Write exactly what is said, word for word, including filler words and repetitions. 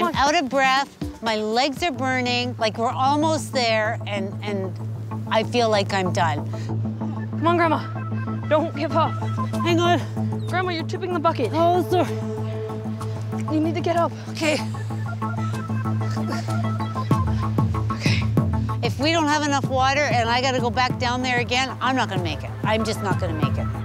I'm on. out of breath. My legs are burning. Like we're almost there, and and I feel like I'm done. Come on, Grandma. Don't give up. Hang on. Grandma, you're tipping the bucket. Oh, sorry. You need to get up. Okay. Okay. If we don't have enough water and I gotta go back down there again, I'm not gonna make it. I'm just not gonna make it.